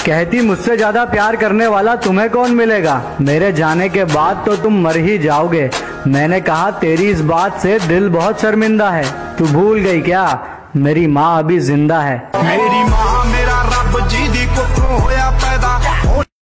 कहती मुझसे ज्यादा प्यार करने वाला तुम्हें कौन मिलेगा, मेरे जाने के बाद तो तुम मर ही जाओगे। मैंने कहा तेरी इस बात से दिल बहुत शर्मिंदा है, तू भूल गई क्या मेरी माँ अभी जिंदा है। मेरी माँ मेरा रब जी दी कुखों होया पैदा।